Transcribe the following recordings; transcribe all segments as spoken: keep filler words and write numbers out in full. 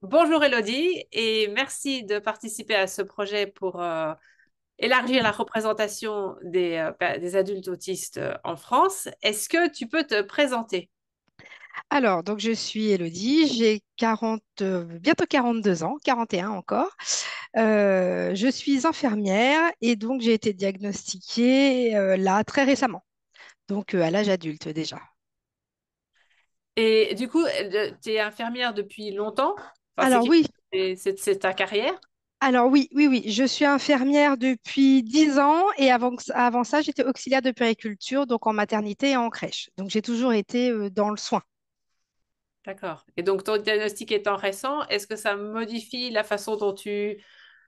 Bonjour Elodie et merci de participer à ce projet pour euh, élargir la représentation des, euh, pa- des adultes autistes euh, en France. Est-ce que tu peux te présenter? Alors, donc je suis Elodie, j'ai quarante, euh, bientôt quarante-deux ans, quarante et un encore. Euh, je suis infirmière et donc j'ai été diagnostiquée euh, là très récemment, donc euh, à l'âge adulte déjà. Et du coup, tu es infirmière depuis longtemps? Enfin, c'est Alors quelque- oui, c'est c'est- c'est ta carrière? alors oui, oui, oui, je suis infirmière depuis dix ans et avant, que- avant ça, j'étais auxiliaire de puériculture, donc en maternité et en crèche. Donc j'ai toujours été euh, dans le soin. D'accord. Et donc, ton diagnostic étant récent, est-ce que ça modifie la façon dont tu,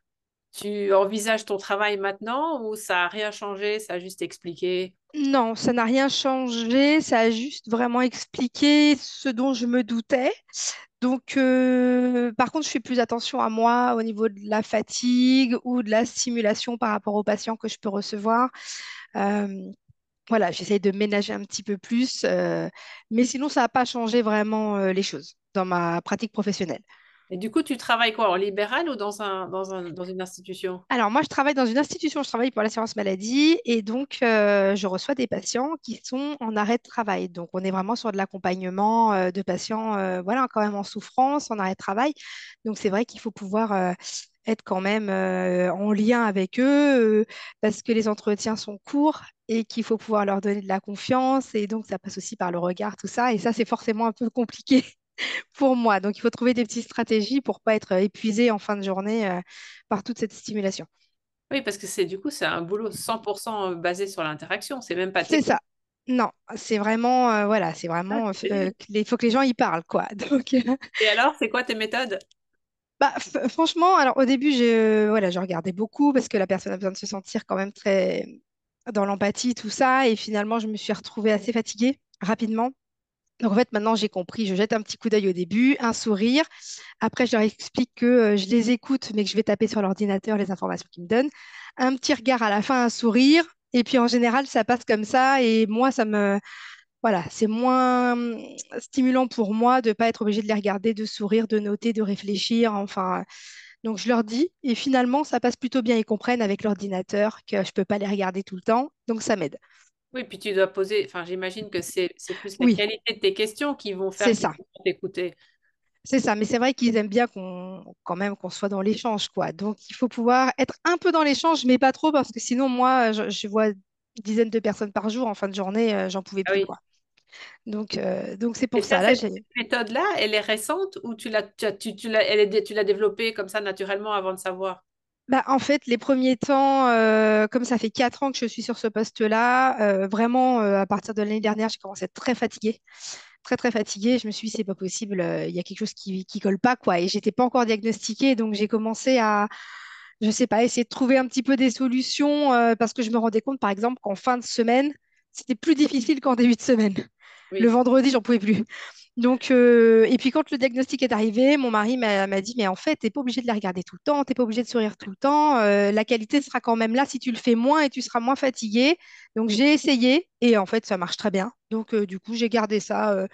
tu envisages ton travail maintenant ou ça n'a rien changé, ça a juste expliqué? Non, ça n'a rien changé, ça a juste vraiment expliqué ce dont je me doutais. Donc, euh, par contre, je fais plus attention à moi au niveau de la fatigue ou de la stimulation par rapport aux patients que je peux recevoir. Euh, voilà, j'essaye de ménager un petit peu plus, euh, mais sinon, ça n'a pas changé vraiment euh, les choses dans ma pratique professionnelle. Et du coup, tu travailles quoi, en libéral ou dans un, dans un, dans une institution? Alors, moi, je travaille dans une institution, je travaille pour l'assurance maladie et donc euh, je reçois des patients qui sont en arrêt de travail. Donc, on est vraiment sur de l'accompagnement euh, de patients, euh, voilà, quand même en souffrance, en arrêt de travail. Donc, c'est vrai qu'il faut pouvoir euh, être quand même euh, en lien avec eux euh, parce que les entretiens sont courts et qu'il faut pouvoir leur donner de la confiance. Et donc, ça passe aussi par le regard, tout ça. Et ça, c'est forcément un peu compliqué pour moi. Donc, il faut trouver des petites stratégies pour pas être épuisé en fin de journée euh, par toute cette stimulation. Oui, parce que c'est du coup, c'est un boulot cent pour cent basé sur l'interaction, c'est même pas C'est ça. technique. Non, c'est vraiment, euh, voilà, c'est Ah, vraiment, c'est euh, génial. il faut que les gens y parlent, quoi. Donc, euh, Et alors, c'est quoi tes méthodes? bah, f- franchement, alors au début, je, voilà, je regardais beaucoup parce que la personne a besoin de se sentir quand même très dans l'empathie, tout ça. Et finalement, je me suis retrouvée assez fatiguée rapidement. Donc, en fait, maintenant, j'ai compris. Je jette un petit coup d'œil au début, un sourire. Après, je leur explique que euh, je les écoute, mais que je vais taper sur l'ordinateur les informations qu'ils me donnent. Un petit regard à la fin, un sourire. Et puis, en général, ça passe comme ça. Et moi, ça me voilà, c'est moins hum, stimulant pour moi de ne pas être obligée de les regarder, de sourire, de noter, de réfléchir. Enfin, donc je leur dis, et finalement, ça passe plutôt bien. Ils comprennent avec l'ordinateur que je ne peux pas les regarder tout le temps, donc ça m'aide. Oui, puis tu dois poser, enfin, j'imagine que c'est c'est plus la Oui, qualité de tes questions qui vont c'est faire qu'ils ça, vont t'écouter. c'est ça. Mais c'est vrai qu'ils aiment bien qu'on, quand même, qu'on soit dans l'échange, quoi. Donc il faut pouvoir être un peu dans l'échange, mais pas trop, parce que sinon, moi, je, je vois une dizaine de personnes par jour en fin de journée, euh, j'en pouvais Ah plus, oui. quoi. Donc, euh, donc c'est Et pour ça, ça. Là, cette, j'ai cette méthode-là, elle est récente ou tu l'as, tu, as- tu, tu l'as, elle est dé- tu l'as développée comme ça naturellement avant de savoir? Bah, en fait, les premiers temps, euh, comme ça fait quatre ans que je suis sur ce poste-là, euh, vraiment, euh, à partir de l'année dernière, j'ai commencé à être très fatiguée, très, très fatiguée. Je me suis dit, c'est pas possible, euh, il y a quelque chose qui, qui colle pas, quoi. Et j'étais pas encore diagnostiquée, donc j'ai commencé à, je sais pas, essayer de trouver un petit peu des solutions, euh, parce que je me rendais compte, par exemple, qu'en fin de semaine, c'était plus difficile qu'en début de semaine. Le Oui. vendredi, j'en pouvais plus. Donc, euh, et puis quand le diagnostic est arrivé, mon mari m'a m'a dit, mais en fait, t'es pas obligé de les regarder tout le temps, t'es pas obligé de sourire tout le temps. Euh, la qualité sera quand même là si tu le fais moins et tu seras moins fatigué. Donc j'ai essayé et en fait, ça marche très bien. Donc euh, du coup, j'ai gardé ça euh,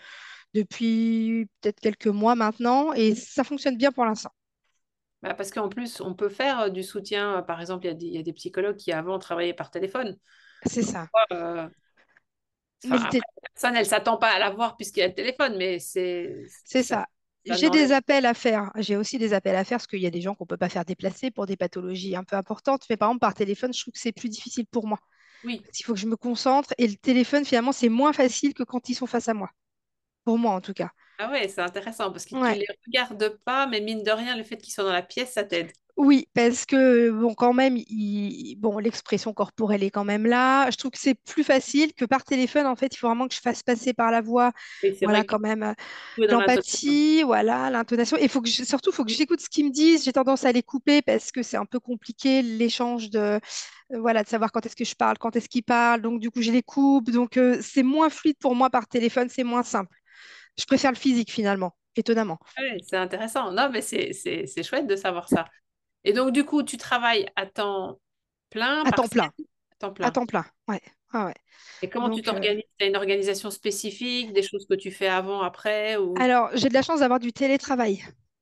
depuis peut-être quelques mois maintenant et ça fonctionne bien pour l'instant. Bah, parce qu'en plus, on peut faire euh, du soutien. euh, Par exemple, il y a des, il y a des psychologues qui avant travaillaient par téléphone. C'est Donc, ça. euh, Mais enfin, le après, la personne, elle s'attend pas à l'avoir puisqu'il y a le téléphone, mais c'est, C'est ça, ça. ça J'ai n'enlève. des appels à faire. J'ai aussi des appels à faire parce qu'il y a des gens qu'on ne peut pas faire déplacer pour des pathologies un peu importantes. Mais par exemple, par téléphone, je trouve que c'est plus difficile pour moi. Oui. Parce qu'il faut que je me concentre. Et le téléphone, finalement, c'est moins facile que quand ils sont face à moi. Pour moi, en tout cas. Ah ouais, c'est intéressant parce que tu Ouais. les regardes pas, mais mine de rien, le fait qu'ils soient dans la pièce, ça t'aide. Oui, parce que bon, quand même, il- bon, l'expression corporelle est quand même là. Je trouve que c'est plus facile que par téléphone. En fait, il faut vraiment que je fasse passer par la voix, Et c'est voilà, vrai que quand même, euh, jouer dans l'intonation. l'empathie, voilà, l'intonation. Et faut que je- surtout, il faut que j'écoute ce qu'ils me disent. J'ai tendance à les couper parce que c'est un peu compliqué l'échange de, euh, voilà, de savoir quand est-ce que je parle, quand est-ce qu'ils parlent. Donc, du coup, je les coupe. Donc, euh, c'est moins fluide pour moi par téléphone, c'est moins simple. Je préfère le physique finalement, étonnamment. Ouais, c'est intéressant. Non, mais c'est c'est- c'est chouette de savoir ça. Et donc, du coup, tu travailles à temps plein, À temps partiel, plein, à temps à plein. temps plein. Ouais, ah ouais. Et comment tu Donc, euh, t'organises? Tu as une organisation spécifique, des choses que tu fais avant, après, ou... alors, j'ai de la chance d'avoir du télétravail.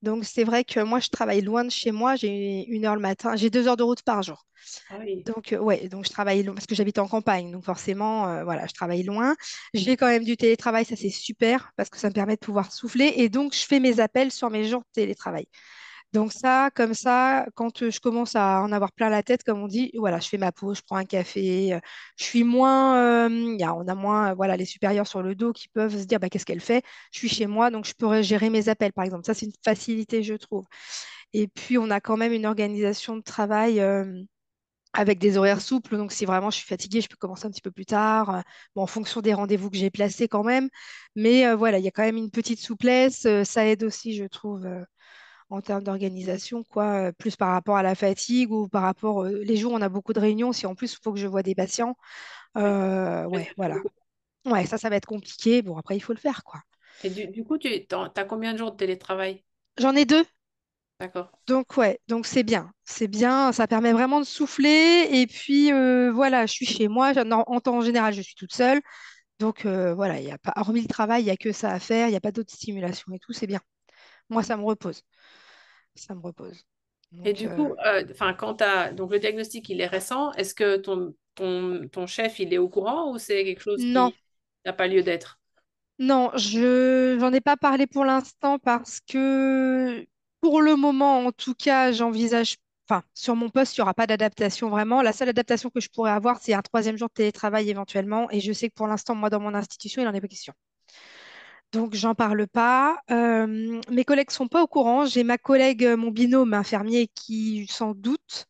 Donc, c'est vrai que moi, je travaille loin de chez moi. J'ai une heure le matin, j'ai deux heures de route par jour. Ah oui. Donc, euh, ouais, donc je travaille loin parce que j'habite en campagne. Donc, forcément, euh, voilà, je travaille loin. J'ai quand même du télétravail, ça c'est super parce que ça me permet de pouvoir souffler. Et donc, je fais mes appels sur mes jours de télétravail. Donc, ça, comme ça, quand euh, je commence à en avoir plein la tête, comme on dit, voilà, je fais ma pause, je prends un café. euh, Je suis moins, euh, il y a, on a moins, euh, voilà, les supérieurs sur le dos qui peuvent se dire, bah, qu'est-ce qu'elle fait? Je suis chez moi, donc je pourrais gérer mes appels, par exemple. Ça, c'est une facilité, je trouve. Et puis, on a quand même une organisation de travail. euh, avec des horaires souples. Donc, si vraiment je suis fatiguée, je peux commencer un petit peu plus tard, euh, bon, en fonction des rendez-vous que j'ai placés quand même. Mais euh, voilà, il y a quand même une petite souplesse. Euh, ça aide aussi, je trouve, euh, en termes d'organisation, quoi, euh, plus par rapport à la fatigue ou par rapport. Euh, les jours où on a beaucoup de réunions, si en plus il faut que je vois des patients, Ouais. euh, Ouais, ouais, ça fait voilà. beaucoup. Ouais, ça, ça va être compliqué. Bon, après, il faut le faire, quoi. Et du, du coup, tu as combien de jours de télétravail? J'en ai deux. D'accord. Donc ouais, donc c'est bien, c'est bien, ça permet vraiment de souffler et puis euh, voilà, je suis chez moi, en, en temps général je suis toute seule, donc euh, voilà, il y a pas, hormis le travail, il n'y a que ça à faire, il n'y a pas d'autres stimulations et tout, c'est bien. Moi, ça me repose. Ça me repose. Et Donc, du euh, coup, euh, enfin, quand t'as, donc le diagnostic, il est récent. Est-ce que ton, ton, ton chef, il est au courant ou c'est quelque chose non, qui n'a pas lieu d'être? non, je j'en ai pas parlé pour l'instant parce que pour le moment, en tout cas, j'envisage, enfin, sur mon poste, il n'y aura pas d'adaptation vraiment. La seule adaptation que je pourrais avoir, c'est un troisième jour de télétravail éventuellement. Et je sais que pour l'instant, moi, dans mon institution, il n'en est pas question. Donc, j'en parle pas. Euh, mes collègues sont pas au courant. J'ai ma collègue, euh, mon binôme infirmier, qui s'en doute.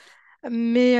Mais,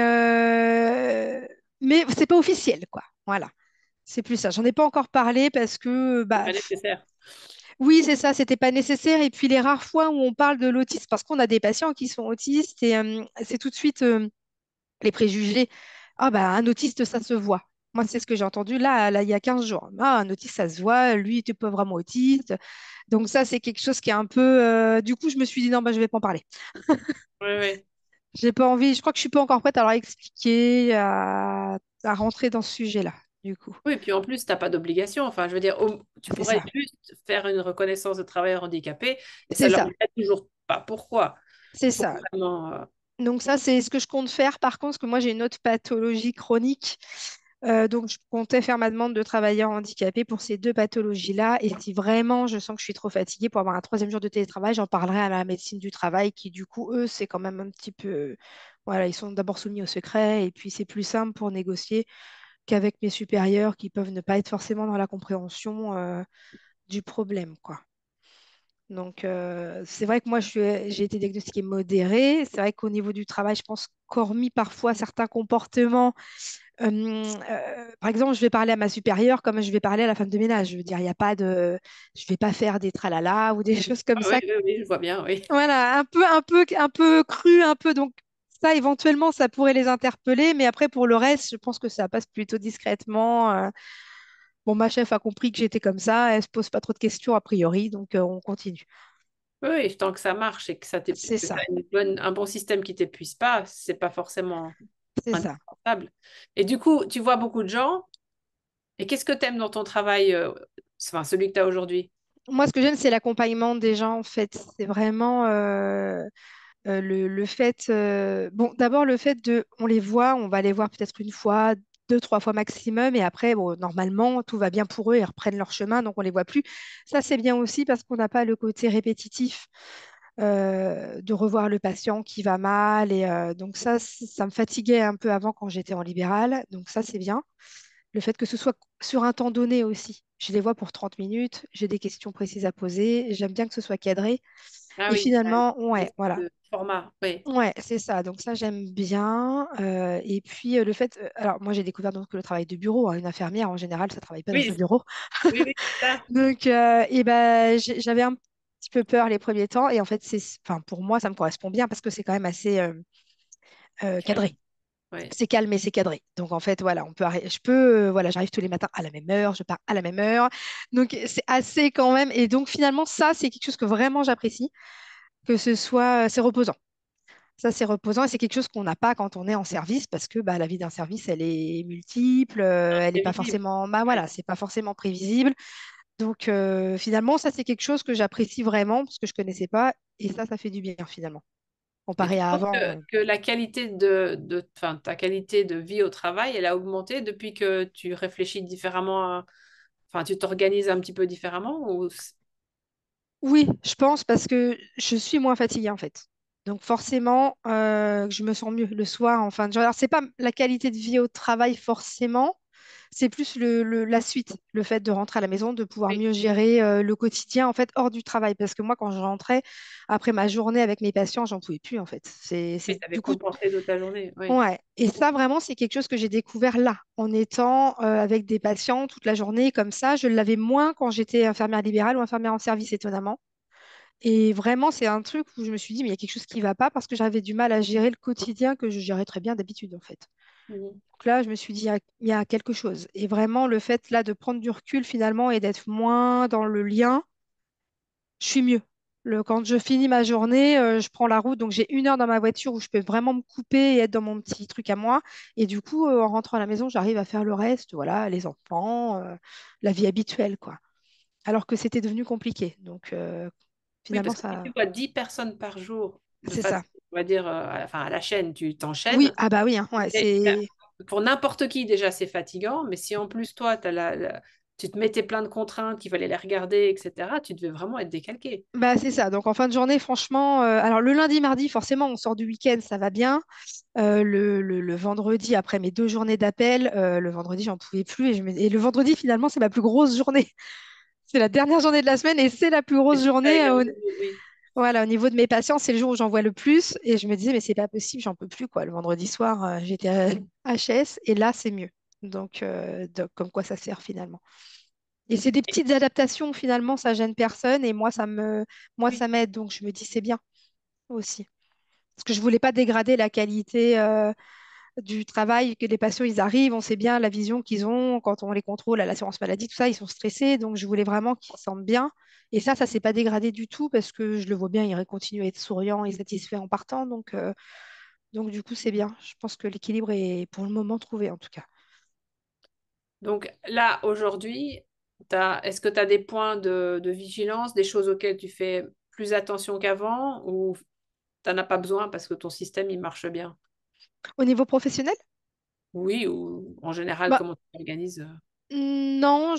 euh, mais c'est pas officiel, quoi. Voilà. C'est plus ça. J'en ai pas encore parlé parce que C'est bah, pas nécessaire. oui, c'est ça, c'était pas nécessaire. Et puis les rares fois où on parle de l'autisme, parce qu'on a des patients qui sont autistes et euh, c'est tout de suite euh, les préjugés. Ah bah un autiste, ça se voit. Moi, c'est ce que j'ai entendu là, là, il y a quinze jours. Ah, un autiste, ça se voit, lui, il était pas vraiment autiste. Donc ça, c'est quelque chose qui est un peu... euh, Du coup, je me suis dit, non, bah, je vais pas en parler. Oui, oui. J'ai pas envie, je crois que je suis pas encore prête à leur expliquer, à, à rentrer dans ce sujet-là, du coup. Oui, puis en plus, tu n'as pas d'obligation. Enfin, je veux dire, au- tu C'est pourrais ça. juste faire une reconnaissance de travailleur handicapé et ça C'est leur ça. dirait toujours pas pourquoi. C'est Il faut ça. vraiment. euh, Donc ça, c'est ce que je compte faire. Par contre, parce que moi, j'ai une autre pathologie chronique. Euh, donc, je comptais faire ma demande de travailleur handicapé pour ces deux pathologies-là. Et si vraiment je sens que je suis trop fatiguée pour avoir un troisième jour de télétravail, j'en parlerai à la médecine du travail qui, du coup, eux, c'est quand même un petit peu... Voilà, ils sont d'abord soumis au secret et puis c'est plus simple pour négocier qu'avec mes supérieurs qui peuvent ne pas être forcément dans la compréhension euh, du problème, quoi. Donc, euh, c'est vrai que moi, je suis- j'ai été diagnostiquée modérée. C'est vrai qu'au niveau du travail, je pense qu'hormis parfois certains comportements, euh, euh, par exemple, je vais parler à ma supérieure comme je vais parler à la femme de ménage. Je veux dire, il n'y a pas de, je vais pas faire des tralala ou des choses comme Ah oui, ça. oui, oui, je vois bien, oui. Voilà, un peu, un peu, un peu cru, un peu. Donc, ça, éventuellement, ça pourrait les interpeller. Mais après, pour le reste, je pense que ça passe plutôt discrètement. euh. Bon, ma chef a compris que j'étais comme ça. Elle se pose pas trop de questions a priori, donc euh, on continue. Oui, oui, tant que ça marche et que ça t'ép- C'est que tu ça, as une bonne, un bon système qui t'épuise pas, c'est pas forcément c'est ça. indispensable. Et du coup, tu vois beaucoup de gens. Et qu'est-ce que tu aimes dans ton travail, euh, enfin, celui que tu as aujourd'hui? Moi, ce que j'aime, c'est l'accompagnement des gens, en fait. C'est vraiment euh, euh, le, le fait. euh, Bon, d'abord, le fait de. On les voit, on va les voir peut-être une fois, deux, trois fois maximum. Et après, bon, normalement, tout va bien pour eux, ils reprennent leur chemin, donc on les voit plus. Ça, c'est bien aussi parce qu'on n'a pas le côté répétitif euh, de revoir le patient qui va mal. Et euh, donc, ça, c- ça me fatiguait un peu avant quand j'étais en libéral. Donc, ça, c'est bien. Le fait que ce soit sur un temps donné aussi. Je les vois pour trente minutes, j'ai des questions précises à poser, j'aime bien que ce soit cadré. Ah Et oui, t'as une finalement, ouais, espèce voilà. de format, oui. Ouais, c'est ça. Donc ça, j'aime bien. Euh, et puis euh, le fait, euh, alors moi j'ai découvert donc le travail de bureau, hein. Une infirmière en général, ça travaille pas dans un Oui, bureau. oui, oui, c'est ça. Donc euh, et ben j'ai- j'avais un petit peu peur les premiers temps. Et en fait, c'est, enfin pour moi, ça me correspond bien parce que c'est quand même assez euh, euh, Calme, cadré. oui. C'est calme et c'est cadré. Donc en fait, voilà, on peut arrêter. Je peux, euh, voilà, j'arrive tous les matins à la même heure, je pars à la même heure. Donc c'est assez quand même. Et donc finalement, ça, c'est quelque chose que vraiment j'apprécie, que ce soit, c'est reposant. Ça, c'est reposant et c'est quelque chose qu'on n'a pas quand on est en service parce que bah, la vie d'un service, elle est multiple, euh, elle n'est pas Prévisible. forcément, bah Ouais. voilà, c'est pas forcément prévisible. Donc euh, finalement, ça c'est quelque chose que j'apprécie vraiment parce que je connaissais pas et ça, ça fait du bien finalement. Et tu Comparé à penses avant. que, euh. que la qualité de, de, enfin, ta qualité de vie au travail, elle a augmenté depuis que tu réfléchis différemment, à- enfin, tu t'organises un petit peu différemment ou... Oui, je pense parce que je suis moins fatiguée en fait. Donc forcément, euh, je me sens mieux le soir en fin de journée. Alors, c'est pas la qualité de vie au travail forcément, c'est plus le, le- la suite, le fait de rentrer à la maison, de pouvoir Oui, mieux gérer euh, le quotidien en fait hors du travail. Parce que moi, quand je rentrais après ma journée avec mes patients, j'en pouvais plus en fait. C'est, tu c'est avais du coup, compensé toute ta journée. Oui. ouais. Et ça vraiment, c'est quelque chose que j'ai découvert là, en étant euh, avec des patients toute la journée comme ça. Je l'avais moins quand j'étais infirmière libérale ou infirmière en service, étonnamment. Et vraiment, c'est un truc où je me suis dit, mais il y a quelque chose qui ne va pas parce que j'avais du mal à gérer le quotidien que je gérais très bien d'habitude, en fait. Mhm. Donc là, je me suis dit, il y a, il y a quelque chose. Et vraiment, le fait là de prendre du recul finalement et d'être moins dans le lien, je suis mieux. Le, quand je finis ma journée, euh, je prends la route, donc j'ai une heure dans ma voiture où je peux vraiment me couper et être dans mon petit truc à moi. Et du coup, euh, en rentrant à la maison, j'arrive à faire le reste, voilà, les enfants, euh, la vie habituelle, quoi. Alors que c'était devenu compliqué. Donc euh, Oui, finalement, parce que si ça, tu vois dix personnes par jour, de c'est façon, ça. on va dire, euh, à, la, enfin, à la chaîne, tu Oui, t'enchaînes. ah bah oui, hein, ouais, Et, c'est pour n'importe qui, déjà, c'est fatigant, mais si en plus, toi, t'as la, la- tu te mettais plein de contraintes, qu'il fallait les regarder, et cetera, tu devais vraiment être décalqué. bah c'est ça. Donc en fin de journée, franchement, euh, alors le lundi, mardi, forcément, on sort du week-end, ça va bien. Euh, le, le- le vendredi, après mes deux journées d'appel, euh, le vendredi, j'en pouvais plus. Et, je me- et le vendredi, finalement, c'est ma plus grosse journée. C'est la dernière journée de la semaine et c'est la plus Et grosse tout ça journée. euh, également, au, oui. voilà, au niveau de mes patients, c'est le jour où j'en vois le plus. Et je me disais, mais c'est pas possible, j'en peux plus, quoi. Le vendredi soir, euh, j'étais à H S et là, c'est mieux. Donc, euh, donc, comme quoi ça sert finalement. Et c'est des petites adaptations, finalement, ça gêne personne et moi, ça me, moi, Oui. ça m'aide. Donc, je me dis, c'est bien aussi. Parce que je voulais pas dégrader la qualité euh, du travail, que les patients, ils arrivent, on sait bien la vision qu'ils ont quand on les contrôle à l'assurance maladie, tout ça, ils sont stressés. Donc, je voulais vraiment qu'ils se sentent bien. Et ça, ça s'est pas dégradé du tout parce que je le vois bien, ils continuent à être souriants et satisfaits en partant. Donc, euh, donc du coup, c'est bien. Je pense que l'équilibre est pour le moment trouvé, en tout cas. Donc là, aujourd'hui, t'as, est-ce que tu as des points de, de vigilance, des choses auxquelles tu fais plus attention qu'avant ou tu n'en as pas besoin parce que ton système, il marche bien? Au niveau professionnel, Oui, ou en général, bah, comment tu t'organises? euh non,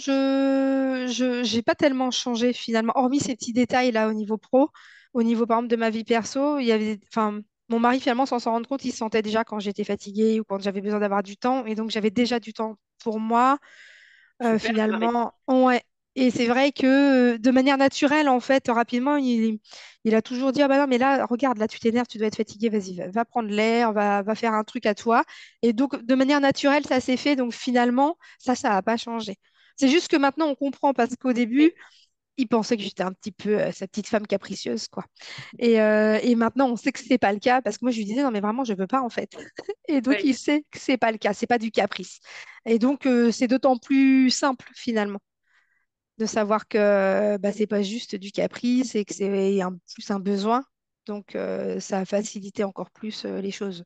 je je j'ai pas tellement changé finalement, hormis ces petits détails là au niveau pro, au niveau par exemple de ma vie perso, il y avait, enfin, mon mari finalement sans s'en rendre compte, il se sentait déjà quand j'étais fatiguée ou quand j'avais besoin d'avoir du temps, et donc j'avais déjà du temps pour moi. Euh, Super, Marie. finalement, ouais. Et c'est vrai que euh, de manière naturelle, en fait, rapidement, il, il a toujours dit, ah bah non, mais là, regarde, là, tu t'énerves, tu dois être fatigué, vas-y, va, va prendre l'air, va, va faire un truc à toi. Et donc, de manière naturelle, ça s'est fait. Donc, finalement, ça, ça n'a pas changé. C'est juste que maintenant, on comprend parce qu'au début, Oui, il pensait que j'étais un petit peu euh, sa petite femme capricieuse, quoi. Et, euh, et maintenant, on sait que c'est pas le cas parce que moi, je lui disais, non, mais vraiment, je veux pas, en fait. Et donc, oui, il sait que c'est pas le cas, c'est pas du caprice. Et donc, euh, c'est d'autant plus simple, finalement, de savoir que bah, c'est pas juste du caprice et que c'est un, plus un besoin. Donc, euh, ça a facilité encore plus euh, les choses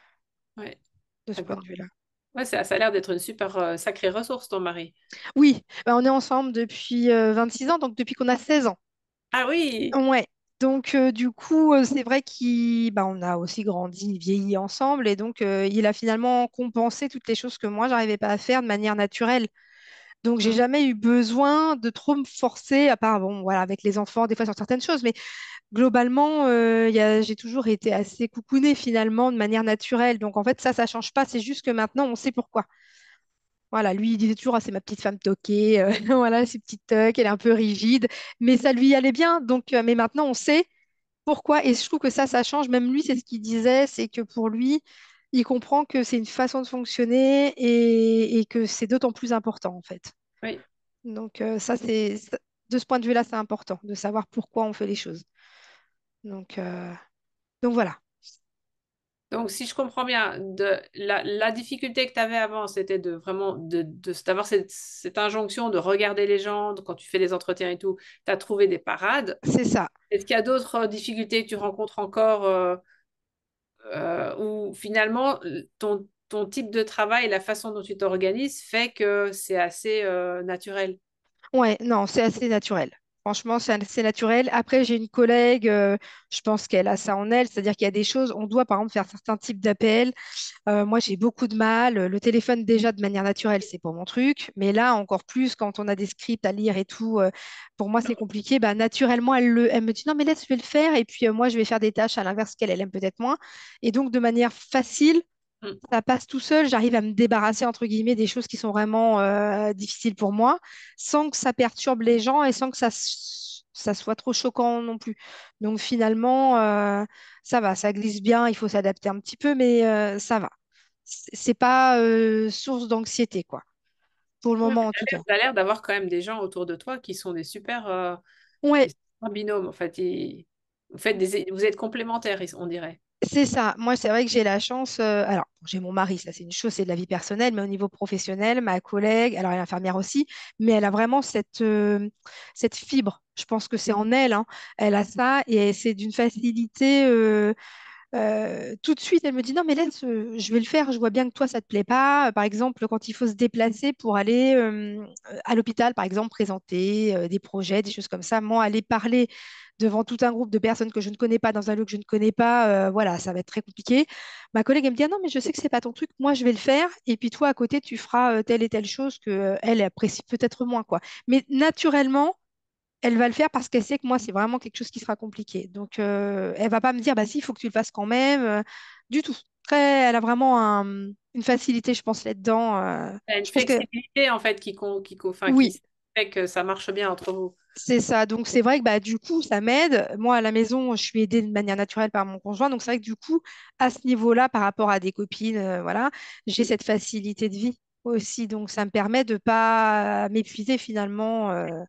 oui. de ce point de D'accord. vue-là. Ouais, ça, ça a l'air d'être une super euh, sacrée ressource, ton mari. Oui, bah, on est ensemble depuis euh, vingt-six ans, donc depuis qu'on a seize ans. Ah oui, Ouais. Donc, euh, du coup, euh, c'est vrai qu'on bah, on a aussi grandi, vieilli ensemble, et donc euh, il a finalement compensé toutes les choses que moi, j'arrivais pas à faire de manière naturelle. Donc, j'ai hum, jamais eu besoin de trop me forcer, à part, bon, voilà, avec les enfants, des fois sur certaines choses, mais globalement, euh, il y a- j'ai toujours été assez coucounée finalement de manière naturelle. Donc, en fait, ça, ça change pas. C'est juste que maintenant, on sait pourquoi. Voilà, lui, il disait toujours, ah, c'est ma petite femme toquée, euh, voilà, ses petites toques, elle est un peu rigide, mais ça lui allait bien. Donc, euh, mais maintenant, on sait pourquoi. Et je trouve que ça, ça change. Même lui, c'est ce qu'il disait, c'est que pour lui, il comprend que c'est une façon de fonctionner et, et que c'est d'autant plus important, en fait. oui. Donc, euh, ça, c'est, ça- de ce point de vue-là, c'est important de savoir pourquoi on fait les choses. Donc, euh, donc voilà, Donc, si je comprends bien, de, la, la difficulté que tu avais avant, c'était de vraiment de, de- d'avoir cette, cette injonction de regarder les gens de- quand tu fais des entretiens et tout. Tu as trouvé des parades. c'est ça. Est-ce qu'il y a d'autres euh, difficultés que tu rencontres encore euh, euh, où finalement ton, ton type de travail, la façon dont tu t'organises fait que c'est assez euh, naturel? Ouais, non, c'est assez naturel. Franchement, c'est assez naturel. Après, j'ai une collègue, euh, je pense qu'elle a ça en elle, c'est-à-dire qu'il y a des choses, on doit par exemple faire certains types d'appels. Euh, moi, j'ai beaucoup de mal. Le téléphone, déjà, de manière naturelle, c'est pas mon truc. Mais là, encore plus, quand on a des scripts à lire et tout, euh, pour moi, c'est compliqué. Bah, naturellement, elle, le, elle me dit, non, mais laisse, je vais le faire. Et puis, euh, moi, je vais faire des tâches à l'inverse qu'elle, elle aime peut-être moins. Et donc, de manière facile, Mm. ça passe tout seul. J'arrive à me débarrasser, entre guillemets, des choses qui sont vraiment euh, difficiles pour moi, sans que ça perturbe les gens et sans que ça, s- ça soit trop choquant non plus. Donc, finalement, euh, ça va, ça glisse bien. Il faut s'adapter un petit peu, mais euh, ça va. C'est c'est pas euh, source d'anxiété, quoi. Pour le Ouais, moment, mais en tout cas. tu as l'air d'avoir quand même des gens autour de toi qui sont des super, euh, Ouais, des super binômes. En fait, Ils- vous faites des, vous êtes complémentaires, ils- on dirait. c'est ça. Moi, c'est vrai que j'ai la chance. euh, alors, j'ai mon mari, ça, c'est une chose, c'est de la vie personnelle, mais au niveau professionnel, ma collègue, alors elle est infirmière aussi, mais elle a vraiment cette, euh, cette fibre. Je pense que c'est en elle, hein. Elle a ça et c'est d'une facilité. euh, Euh, tout de suite, elle me dit non, mais laisse, euh, je vais le faire. Je vois bien que toi, ça te plaît pas. Euh, Par exemple, quand il faut se déplacer pour aller euh, à l'hôpital, par exemple, présenter euh, des projets, des choses comme ça, moi, aller parler devant tout un groupe de personnes que je ne connais pas dans un lieu que je ne connais pas, euh, voilà, ça va être très compliqué. Ma collègue, elle me dit ah non, mais je sais que c'est pas ton truc. Moi, je vais le faire. Et puis toi, à côté, tu feras euh, telle et telle chose que euh, elle apprécie peut-être moins, quoi. Mais naturellement elle va le faire parce qu'elle sait que moi, c'est vraiment quelque chose qui sera compliqué. Donc, euh, elle va pas me dire, bah si, il faut que tu le fasses quand même. euh, du tout. Après, elle a vraiment un- une facilité, je pense, là-dedans. euh. Il y a une Je pense que flexibilité, en fait, qui, con- qui, co- enfin, oui, qui fait que ça marche bien entre vous. c'est ça. Donc, c'est vrai que bah, du coup, ça m'aide. Moi, à la maison, je suis aidée de manière naturelle par mon conjoint. Donc, c'est vrai que du coup, à ce niveau-là, par rapport à des copines, euh, voilà, j'ai cette facilité de vie aussi. Donc, ça me permet de pas m'épuiser finalement. euh,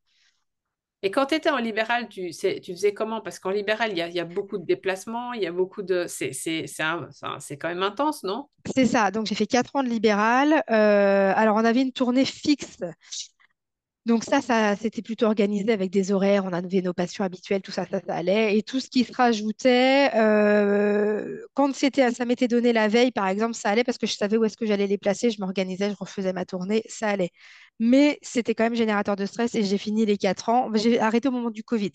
Et quand tu étais en libéral, tu, c'est- tu faisais comment? Parce qu'en libéral, il y a, il y a beaucoup de déplacements, il y a beaucoup de... C'est c'est- c'est un- c'est un- c'est quand même intense, non? C'est ça, donc j'ai fait quatre ans de libéral. Euh, alors on avait une tournée fixe, donc ça, ça c'était plutôt organisé avec des horaires, on avait nos patients habituels, tout ça, ça, ça allait. Et tout ce qui se rajoutait, euh, quand c'était, ça m'était donné la veille, par exemple, ça allait parce que je savais où est-ce que j'allais les placer, je m'organisais, je refaisais ma tournée, ça allait. Mais c'était quand même générateur de stress et j'ai fini les quatre ans. J'ai arrêté au moment du Covid.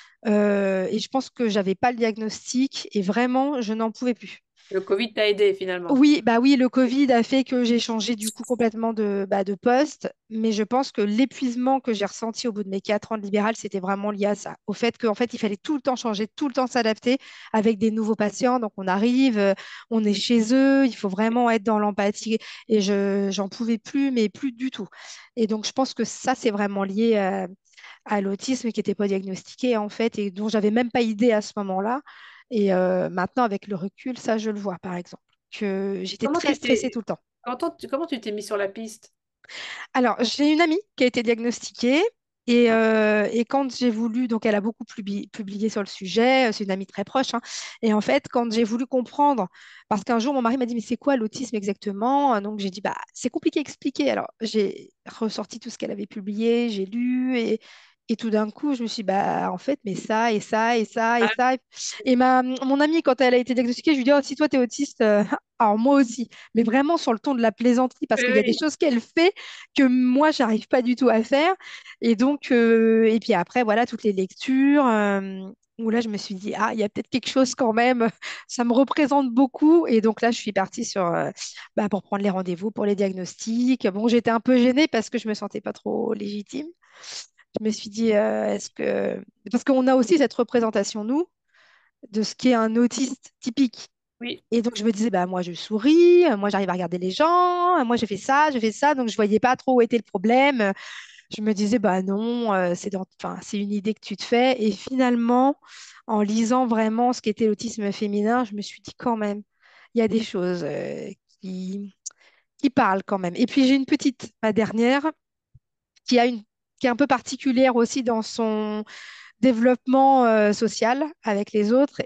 Euh, et je pense que j'avais pas le diagnostic et vraiment, je n'en pouvais plus. Le Covid t'a aidé finalement. Oui, bah oui, le Covid a fait que j'ai changé du coup complètement de, bah, de poste, mais je pense que l'épuisement que j'ai ressenti au bout de mes quatre ans de libéral, c'était vraiment lié à ça, au fait qu'en fait, il fallait tout le temps changer, tout le temps s'adapter avec des nouveaux patients. Donc on arrive, euh, on est chez eux, il faut vraiment être dans l'empathie et je j'en pouvais plus, mais plus du tout. Et donc je pense que ça, c'est vraiment lié à, à l'autisme qui n'était pas diagnostiqué en fait et dont j'avais même pas idée à ce moment-là. Et euh, maintenant, avec le recul, ça, je le vois, par exemple, que j'étais Comment très tu stressée tout t'es, le temps. quand on- tu- comment tu t'es mis sur la piste? Alors, j'ai une amie qui a été diagnostiquée. Et, Ah, euh, et quand j'ai voulu, donc elle a beaucoup publi- publié sur le sujet, euh, c'est une amie très proche, hein. Et en fait, quand j'ai voulu comprendre, parce qu'un jour mon mari m'a dit, mais c'est quoi l'autisme exactement? Donc j'ai dit, bah, c'est compliqué à expliquer. Alors j'ai ressorti tout ce qu'elle avait publié, j'ai lu, et, et tout d'un coup, je me suis dit, bah, en fait, mais ça, et ça, et ça, et ah, ça. Et ma, mon amie, quand elle a été diagnostiquée, je lui ai dit, oh, si toi, t'es autiste, euh, alors moi aussi. Mais vraiment sur le ton de la plaisanterie, parce oui, qu'il y a des oui. choses qu'elle fait que moi, j'arrive pas du tout à faire. Et donc, euh, et puis après, voilà, toutes les lectures, euh, où là, je me suis dit, ah, il y a peut-être quelque chose quand même, ça me représente beaucoup. Et donc là, je suis partie sur, euh, bah, pour prendre les rendez-vous, pour les diagnostics. Bon, j'étais un peu gênée parce que je me sentais pas trop légitime. Je me suis dit, euh, est-ce que... Parce qu'on a aussi cette représentation, nous, de ce qu'est un autiste typique. Oui. Et donc, je me disais, bah, moi, je souris, euh, moi, j'arrive à regarder les gens, euh, moi, j'ai fait ça, j'ai fait ça, donc je voyais pas trop où était le problème. Je me disais, bah non, euh, c'est dans- enfin, c'est une idée que tu te fais. Et finalement, en lisant vraiment ce qu'était l'autisme féminin, je me suis dit, quand même, il y a des choses euh, qui, qui parlent quand même. Et puis, j'ai une petite, ma dernière, qui a une, qui est un peu particulière aussi dans son développement euh, social avec les autres.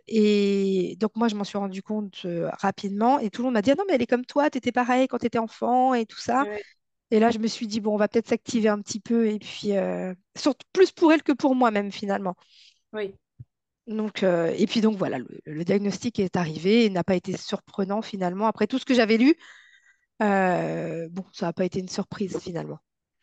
Et donc, moi, je m'en suis rendu compte euh, rapidement. Et tout le monde m'a dit, ah non, mais elle est comme toi, tu étais pareil quand tu étais enfant et tout ça. Oui. Et là, je me suis dit, bon, on va peut-être s'activer un petit peu. Et puis, euh, surtout plus pour elle que pour moi même, finalement. Oui. Donc, euh, et puis, donc, voilà, le, le diagnostic est arrivé et n'a pas été surprenant, finalement. Après tout ce que j'avais lu, euh, bon, ça n'a pas été une surprise, finalement.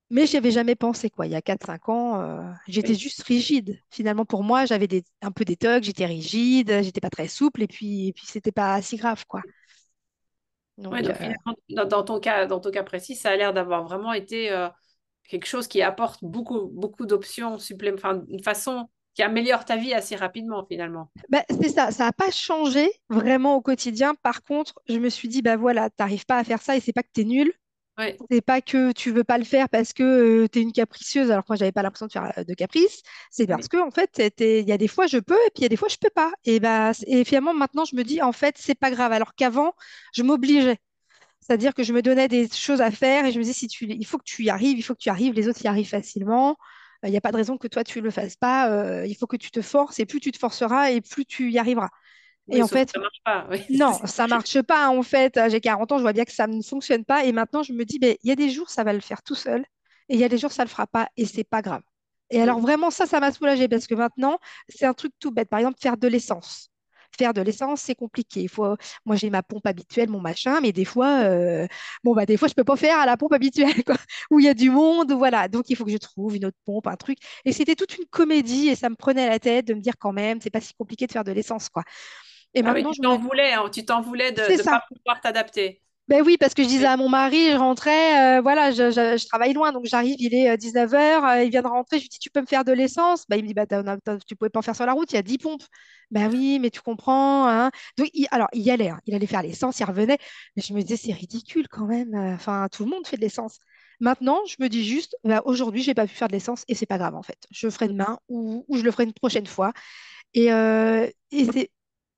Mais j'y avais jamais pensé, quoi. Il y a quatre cinq ans, euh, j'étais Oui. juste rigide. Finalement, pour moi, j'avais des, un peu des tocs, j'étais rigide, j'étais pas très souple, et puis, et puis c'était pas si grave, quoi. Ouais, Donc, donc euh, finalement, dans, dans ton cas, dans ton cas précis, ça a l'air d'avoir vraiment été euh, quelque chose qui apporte beaucoup, beaucoup d'options supplémentaires, enfin, une façon qui améliore ta vie assez rapidement finalement. bah, c'est ça, ça n'a pas changé vraiment au quotidien. Par contre, je me suis dit, bah voilà, t'arrives pas à faire ça, et c'est pas que t'es nul, Oui, c'est pas que tu veux pas le faire parce que tu es une capricieuse, alors que moi, j'avais pas l'impression de faire euh, de caprice. C'est parce oui, que, en fait, t'es- il y a des fois, je peux, et puis il y a des fois, je peux pas. Et, bah, c- et finalement, maintenant, je me dis, en fait, c'est pas grave. Alors qu'avant, je m'obligeais. C'est-à-dire que je me donnais des choses à faire et je me disais, si tu, il faut que tu y arrives, il faut que tu y arrives, les autres y arrivent facilement. Euh, Il n'y a pas de raison que toi, tu ne le fasses pas. Euh, il faut que tu te forces et plus tu te forceras et plus tu y arriveras. Et oui, en sauf que fait, ça marche pas. Oui. non, ça marche pas. En fait, Euh, j'ai quarante ans, je vois bien que ça ne fonctionne pas. Et maintenant, je me dis, ben, il y a des jours, ça va le faire tout seul. Et il y a des jours, ça ne le fera pas. Et c'est pas grave. Et Mm. alors, vraiment, ça, ça m'a soulagée parce que maintenant, c'est un truc tout bête. Par exemple, faire de l'essence. Faire de l'essence, c'est compliqué. Il faut... Moi, j'ai ma pompe habituelle, mon machin, mais des fois, euh, bon, bah, des fois, je peux pas faire à la pompe habituelle, quoi, où il y a du monde, voilà. Donc, il faut que je trouve une autre pompe, un truc. Et c'était toute une comédie et ça me prenait à la tête de me dire quand même, c'est pas si compliqué de faire de l'essence, quoi. Et Ah oui, maintenant, tu je t'en me... voulais, hein, tu t'en voulais de C'est ne pas ça. pouvoir t'adapter. Ben oui, parce que je disais Oui, à mon mari, je rentrais, euh, voilà, je, je- je travaille loin, donc j'arrive, il est dix-neuf heures, il vient de rentrer, je lui dis, tu peux me faire de l'essence? Ben, il me dit, bah, t'as- t'as- tu pouvais pas en faire sur la route, il y a dix pompes. Ben oui, mais tu comprends, hein. Donc, il, alors, il y allait, hein, il allait faire l'essence, il revenait, mais je me disais, c'est ridicule quand même, euh, enfin, tout le monde fait de l'essence. Maintenant, je me dis juste, ben, aujourd'hui, j'ai pas pu faire de l'essence et c'est pas grave, en fait. Je le ferai demain ou, ou je le ferai une prochaine fois. Et, euh, et c'est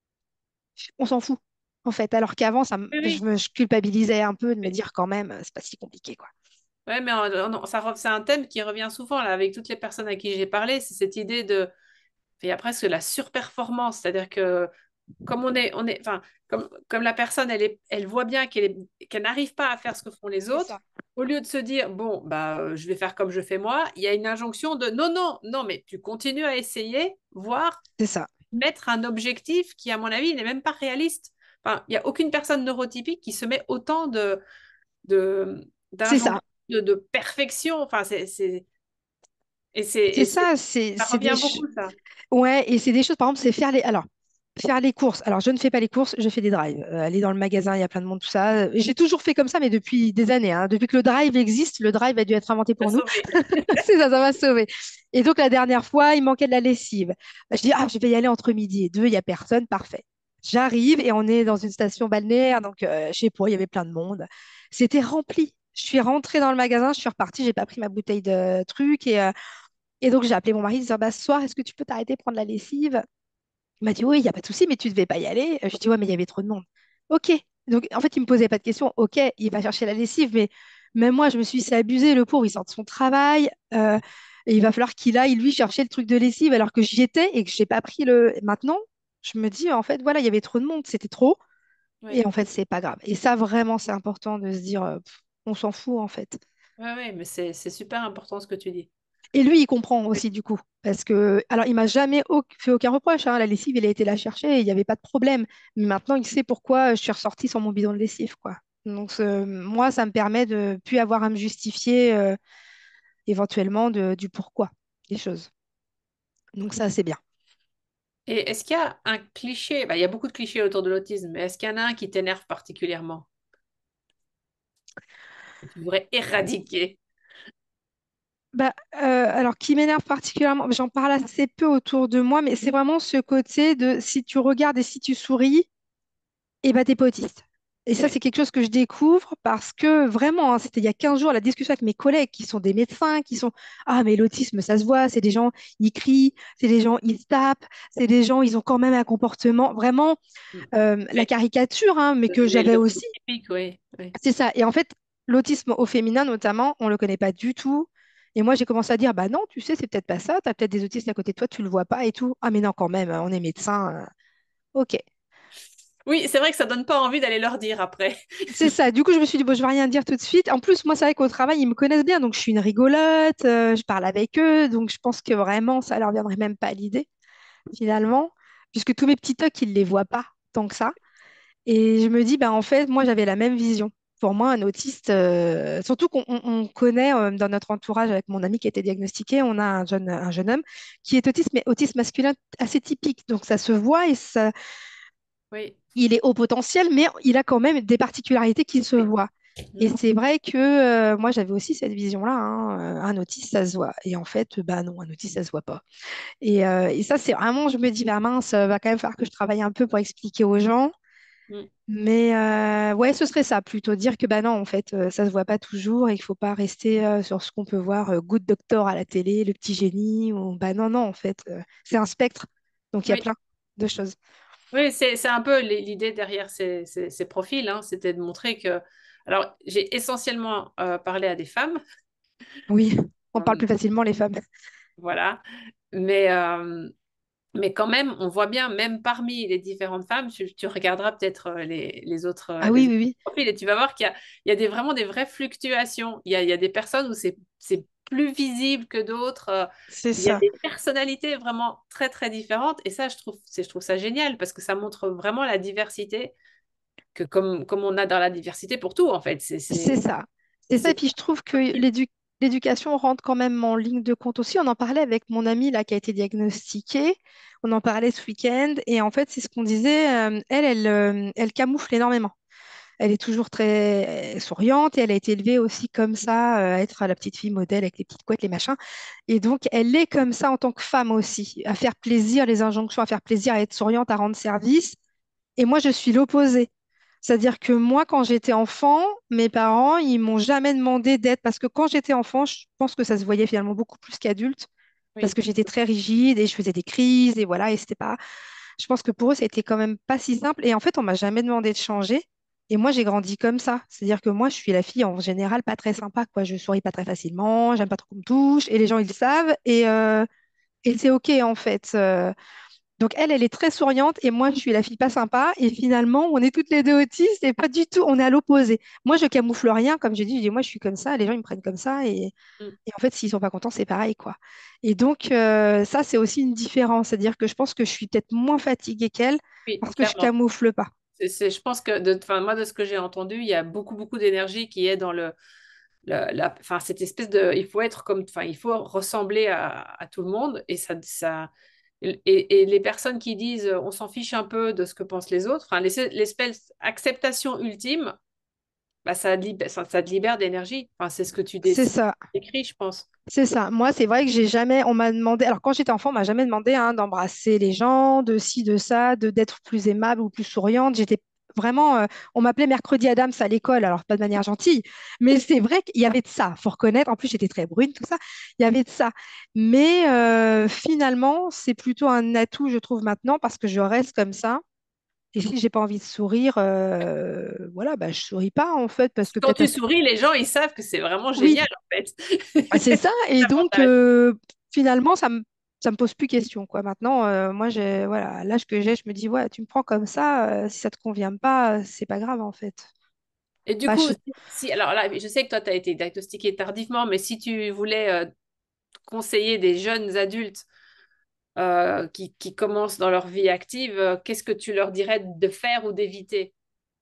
on s'en fout, en fait. Alors qu'avant, ça, me- oui. je Oui. me je culpabilisais un peu de me Oui. dire quand même, euh, c'est pas si compliqué, quoi. Ouais, mais euh, non, ça, re- c'est un thème qui revient souvent là, avec toutes les personnes à qui j'ai parlé, c'est cette idée de, il y a presque la surperformance, c'est-à-dire que comme on est, on est, enfin, comme, comme la personne, elle est, elle voit bien qu'elle est- qu'elle n'arrive pas à faire ce que font les C'est ça. autres, au lieu de se dire, bon, bah, euh, je vais faire comme je fais moi, il y a une injonction de, non, non, non, mais tu continues à essayer, voire C'est ça. mettre un objectif qui, à mon avis, n'est même pas réaliste. Enfin, il n'y a aucune personne neurotypique qui se met autant de, de, C'est d'injonctions, ça. de, de perfection. Enfin, c'est, c'est, et c'est, C'est et c'est, ça. C'est ça c'est des, revient ch- beaucoup, ça. ouais, et c'est des choses, par exemple, c'est faire les. Alors, faire les courses. Alors, je ne fais pas les courses, je fais des drives. Euh, aller dans le magasin, il y a plein de monde, tout ça. Euh, J'ai toujours fait comme ça, mais depuis des années, hein. Depuis que le drive existe, le drive a dû être inventé Ça pour nous. sauvé. C'est ça, ça m'a sauvé. Et donc, la dernière fois, il manquait de la lessive. Bah, je dis, ah, je vais y aller entre midi et deux, il n'y a personne, parfait. J'arrive et on est dans une station balnéaire, donc euh, je sais pas, il y avait plein de monde. C'était rempli. Je suis rentrée dans le magasin, je suis repartie, j'ai pas pris ma bouteille de trucs et, euh, et donc j'ai appelé mon mari, disant bah, ce soir, est-ce que tu peux t'arrêter de prendre la lessive? Il m'a dit oui, il n'y a pas de souci, mais tu ne devais pas y aller. Euh, Je dis ouais, mais il y avait trop de monde. Ok. Donc en fait, il me posait pas de questions. Ok, il va chercher la lessive, mais même moi, je me suis dit, c'est abusé, le pauvre, il sort de son travail. euh, et il va falloir qu'il aille, lui, chercher le truc de lessive alors que j'y étais et que je n'ai pas pris le. Maintenant, je me dis, en fait, voilà, il y avait trop de monde, c'était trop. Et Oui, en fait, c'est pas grave. Et ça, vraiment, c'est important de se dire, euh, pff, on s'en fout, en fait. ouais, ouais, mais c'est, c'est super important ce que tu dis. Et lui, il comprend aussi du coup. Parce que, alors, il m'a jamais au- fait aucun reproche, hein. La lessive, il a été la chercher, il n'y avait pas de problème. Mais maintenant, il sait pourquoi je suis ressortie sans mon bidon de lessive, quoi. Donc, ce- moi, ça me permet de plus avoir à me justifier euh, éventuellement de- du pourquoi des choses. Donc, ça, c'est bien. Et est-ce qu'il y a un cliché, bah, il y a beaucoup de clichés autour de l'autisme, mais est-ce qu'il y en a un qui t'énerve particulièrement, que tu voudrais éradiquer? Bah, euh, alors, qui m'énerve particulièrement, j'en parle assez peu autour de moi, mais c'est vraiment ce côté de si tu regardes et si tu souris, et bah, t'es pas autiste. Et ça, Oui, c'est quelque chose que je découvre parce que vraiment, hein, c'était il y a quinze jours, la discussion avec mes collègues qui sont des médecins, qui sont ah, mais l'autisme, ça se voit, c'est des gens, ils crient, c'est des gens, ils se tapent, c'est des gens, ils ont quand même un comportement, vraiment euh, la oui, caricature, hein, mais que mais j'avais le aussi, typique, oui, oui. c'est ça. Et en fait, l'autisme au féminin, notamment, on le connaît pas du tout. Et moi, j'ai commencé à dire, bah non, tu sais, c'est peut-être pas ça, tu as peut-être des autistes à côté de toi, tu le vois pas et tout. Ah, mais non, quand même, on est médecin. euh, Ok. Oui, c'est vrai que ça donne pas envie d'aller leur dire après. C'est ça. Du coup, je me suis dit, bon, je vais rien dire tout de suite. En plus, moi, c'est vrai qu'au travail, ils me connaissent bien, donc je suis une rigolote, euh, je parle avec eux, donc je pense que vraiment, ça leur viendrait même pas à l'idée, finalement, puisque tous mes petits tocs, ils les voient pas tant que ça. Et je me dis, bah, en fait, moi, j'avais la même vision. pour moi, un autiste, euh, surtout qu'on on- on connaît euh, dans notre entourage avec mon ami qui a été diagnostiqué, on a un jeune, un jeune homme qui est autiste, mais autiste masculin assez typique. Donc ça se voit et ça, Oui, il est haut potentiel, mais il a quand même des particularités qui se oui. voient. Et Mhm. c'est vrai que euh, moi, j'avais aussi cette vision-là, hein, euh, un autiste, ça se voit. Et en fait, bah non, un autiste, ça se voit pas. Et, euh, et ça, c'est vraiment, je me dis, bah mince, va quand même falloir que je travaille un peu pour expliquer aux gens. Mm. Mais euh, ouais, ce serait ça, plutôt dire que bah non, en fait, euh, ça se voit pas toujours et qu'il faut pas rester euh, sur ce qu'on peut voir, euh, Good Doctor à la télé, le petit génie, ou bah non, non, en fait, euh, c'est un spectre. Donc il y a Oui. plein de choses. Oui, c'est, c'est un peu l- l'idée derrière ces, ces- ces profils, hein, c'était de montrer que... Alors, j'ai essentiellement euh, parlé à des femmes, Oui, on parle euh, plus facilement les femmes. voilà, mais, euh, mais quand même, on voit bien, même parmi les différentes femmes, tu, tu regarderas peut-être euh, les, les autres, euh, Ah les oui, autres oui, oui, profils et tu vas voir qu'il y a, il y a des, vraiment des vraies fluctuations. Il y a, il y a des personnes où c'est, c'est plus visible que d'autres. euh, c'est Il y a ça. des personnalités vraiment très, très différentes. Et ça, je trouve, c'est, je trouve ça génial parce que ça montre vraiment la diversité que comme, comme on a dans la diversité pour tout, en fait. C'est, C'est c'est, ça. C'est ça. Et c'est puis je trouve que l'édu- l'éducation rentre quand même en ligne de compte aussi. On en parlait avec mon amie là qui a été diagnostiquée. On en parlait ce week-end. Et en fait, c'est ce qu'on disait. euh, elle, elle, euh, elle camoufle énormément. Elle est toujours très euh, souriante et elle a été élevée aussi comme ça, euh, à être la petite fille modèle avec les petites couettes, les machins. Et donc, elle est comme ça en tant que femme aussi, à faire plaisir, les injonctions, à faire plaisir, à être souriante, à rendre service. Et moi, je suis l'opposé. C'est-à-dire que moi, quand j'étais enfant, mes parents, ils m'ont jamais demandé d'aide parce que quand j'étais enfant, je pense que ça se voyait finalement beaucoup plus qu'adulte parce oui, que j'étais très rigide et je faisais des crises et voilà, et c'était pas. Je pense que pour eux, ça a été quand même pas si simple. Et en fait, on m'a jamais demandé de changer. Et moi, j'ai grandi comme ça. C'est-à-dire que moi, je suis la fille en général pas très sympa, quoi. Je souris pas très facilement, j'aime pas trop qu'on me touche, et les gens, ils le savent. Et, euh, et c'est OK, en fait. Euh, donc elle, elle est très souriante et moi, je suis la fille pas sympa. Et finalement, on est toutes les deux autistes et pas du tout, on est à l'opposé. Moi, je camoufle rien, comme j'ai dit, je dis moi, je suis comme ça, les gens, ils me prennent comme ça. Et, mm, et en fait, s'ils sont pas contents, c'est pareil, quoi. Et donc, euh, ça, c'est aussi une différence. C'est-à-dire que je pense que je suis peut-être moins fatiguée qu'elle oui, parce que je clairement. camoufle pas. C'est, c'est- je pense que, de, enfin, moi, de ce que j'ai entendu, il y a beaucoup, beaucoup d'énergie qui est dans le, le- la, enfin, cette espèce de... Il faut être comme... Enfin, il faut ressembler à, à tout le monde. Et, ça, ça, et, et les personnes qui disent euh, on s'en fiche un peu de ce que pensent les autres, enfin, l'es- l'espèce acceptation ultime, bah, ça, libère, ça, ça te libère d'énergie. Enfin, c'est ce que tu dé- C'est c'est ce que ça. tu décris, je pense. C'est ça. Moi, c'est vrai que j'ai jamais, on m'a demandé, alors quand j'étais enfant, on m'a jamais demandé hein, d'embrasser les gens, de ci, de ça, de d'être plus aimable ou plus souriante. J'étais vraiment, euh, on m'appelait Mercredi Adams à l'école, alors pas de manière gentille, mais c'est vrai qu'il y avait de ça, faut reconnaître. En plus, j'étais très brune, tout ça, il y avait de ça. Mais euh, finalement, c'est plutôt un atout, je trouve maintenant, parce que je reste comme ça. Et si j'ai pas envie de sourire, euh, voilà, bah, je souris pas en fait, parce que Quand peut-être tu souris, les gens, ils savent que c'est vraiment oui, génial, en fait. ah, c'est ça. Et donc, L'avantage. euh, finalement, ça me, ça me pose plus question, quoi. Maintenant, euh, moi, j'ai, voilà, à l'âge que j'ai, je me dis, ouais, tu me prends comme ça, euh, si ça te convient pas, euh, c'est pas grave, en fait. Et du Enfin, coup, je- si, si- alors là, je sais que toi, tu as été diagnostiqué tardivement, mais si tu voulais euh, conseiller des jeunes adultes euh, qui, qui commencent dans leur vie active, euh, qu'est-ce que tu leur dirais de faire ou d'éviter?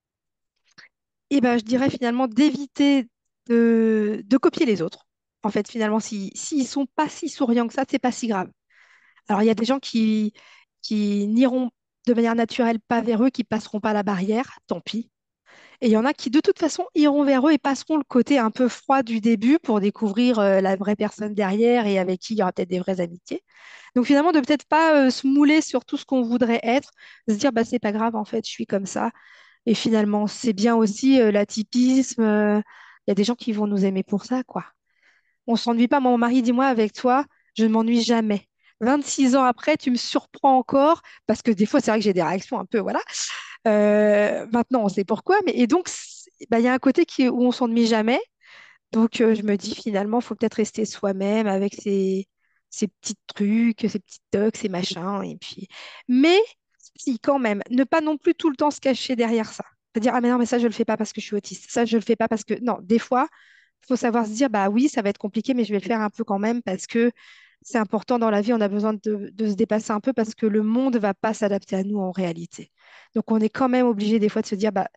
eh ben, je dirais finalement d'éviter de, de copier les autres. En fait, finalement, si, s'ils sont pas si souriants que ça, c'est pas si grave. Alors, il y a des gens qui, qui n'iront de manière naturelle pas vers eux, qui passeront pas la barrière, tant pis. Et il y en a qui, de toute façon, iront vers eux et passeront le côté un peu froid du début pour découvrir euh, la vraie personne derrière et avec qui il y aura peut-être des vraies amitiés. Donc finalement, de peut-être pas euh, se mouler sur tout ce qu'on voudrait être, se dire, bah, c'est pas grave, en fait, je suis comme ça. Et finalement, c'est bien aussi euh, l'atypisme. euh, Il y a des gens qui vont nous aimer pour ça, quoi. On s'ennuie pas. Moi, mon mari, dis-moi, avec toi, je ne m'ennuie jamais. vingt-six ans après, tu me surprends encore, parce que des fois, c'est vrai que j'ai des réactions un peu, voilà. Euh, maintenant, on sait pourquoi, mais et donc, c'est- bah, il y a un côté qui, où on s'ennuie jamais. Donc, euh, je me dis finalement, il faut peut-être rester soi-même avec ses, ses petits trucs, ses petits tocs, ses machins. Et puis... Mais, si, quand même, ne pas non plus tout le temps se cacher derrière ça. C'est-à-dire, ah mais non, mais ça, je le fais pas parce que je suis autiste. Ça, je le fais pas parce que... Non, des fois, il faut savoir se dire, bah oui, ça va être compliqué, mais je vais le faire un peu quand même parce que c'est important dans la vie. On a besoin de, de se dépasser un peu parce que le monde va pas s'adapter à nous en réalité. Donc, on est quand même obligé des fois de se dire, bah,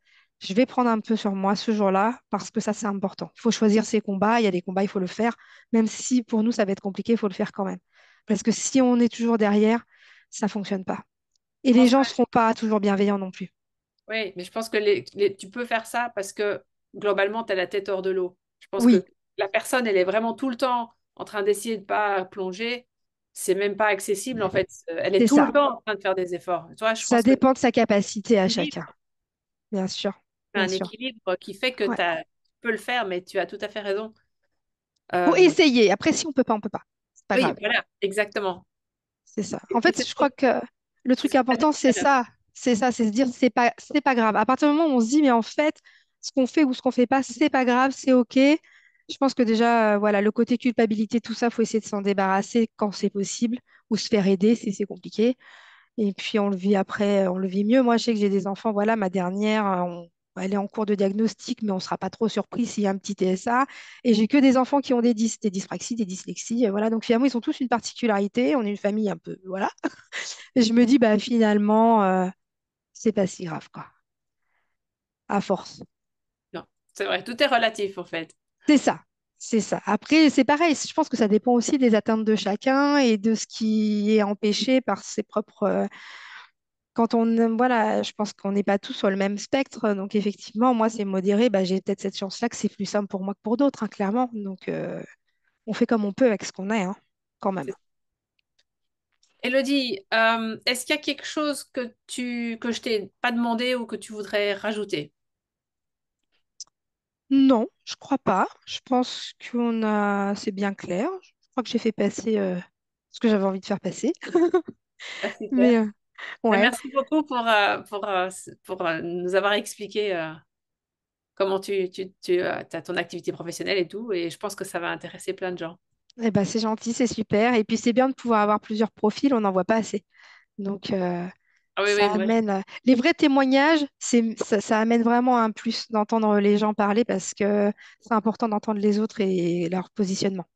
je vais prendre un peu sur moi ce jour-là parce que ça, c'est important. Il faut choisir ses combats. Il y a des combats, il faut le faire. Même si pour nous, ça va être compliqué, il faut le faire quand même. Parce que si on est toujours derrière, ça fonctionne pas. Et Je les pense que, gens ne seront pas toujours bienveillants non plus. oui, mais je pense que les, les- tu peux faire ça parce que globalement, tu as la tête hors de l'eau. Je pense Oui, que la personne, elle est vraiment tout le temps en train d'essayer de pas plonger. C'est même pas accessible, en fait. Elle est c'est tout ça. le temps en train de faire des efforts. Toi, je Ça pense que dépend de sa capacité à chacun. l'équilibre, Bien sûr, c'est bien un sûr. équilibre qui fait que Ouais. t'as- tu peux le faire, mais tu as tout à fait raison. Faut Euh, essayer. Après, si on peut pas, on peut pas. C'est pas oui, grave. voilà, exactement. C'est ça. Et En c'est fait, je ce crois que le c'est truc ce que tu as dit important, tout c'est à l'heure. ça. C'est ça, c'est se dire, c'est pas, c'est pas grave. À partir du moment où on se dit, mais en fait, ce qu'on fait ou ce qu'on fait pas, c'est pas grave, c'est OK. Je pense que déjà, euh, voilà, le côté culpabilité, tout ça, faut essayer de s'en débarrasser quand c'est possible ou se faire aider si c'est compliqué. Et puis, on le vit après, on le vit mieux. Moi, je sais que j'ai des enfants, voilà, ma dernière, euh, on- elle est en cours de diagnostic, mais on ne sera pas trop surpris s'il y a un petit T S A. Et j'ai que des enfants qui ont des, dys, des dyspraxies, des dyslexies. euh, Voilà. Donc, finalement, ils ont tous une particularité. On est une famille un peu, voilà. Et je me dis, bah, finalement, euh, c'est pas si grave, quoi, à force. Non, c'est vrai, tout est relatif, en fait. C'est ça. C'est ça. Après, c'est pareil. Je pense que ça dépend aussi des atteintes de chacun et de ce qui est empêché par ses propres, euh, quand on, euh, voilà, je pense qu'on n'est pas tous sur le même spectre. Donc, effectivement, moi, c'est modéré. Bah, j'ai peut-être cette chance-là que c'est plus simple pour moi que pour d'autres, hein, clairement. Donc, euh, on fait comme on peut avec ce qu'on est, hein, quand même. C'est- Élodie, euh, est-ce qu'il y a quelque chose que tu que je t'ai pas demandé ou que tu voudrais rajouter? Non, je crois pas. Je pense qu'on a, c'est bien clair. Je crois que j'ai fait passer, euh, ce que j'avais envie de faire passer. Ah, super. Mais, euh, Ben, ouais. merci beaucoup pour, euh, pour, euh, pour euh, nous avoir expliqué euh, comment tu, tu, tu as ton activité professionnelle et tout. Et je pense que ça va intéresser plein de gens. Eh ben, c'est gentil, c'est super. Et puis, c'est bien de pouvoir avoir plusieurs profils. On n'en voit pas assez. Donc, euh, Ah oui, ça oui, moi, je- amène, euh, les vrais témoignages, c'est, ça, ça amène vraiment un plus d'entendre les gens parler parce que c'est important d'entendre les autres et leur positionnement.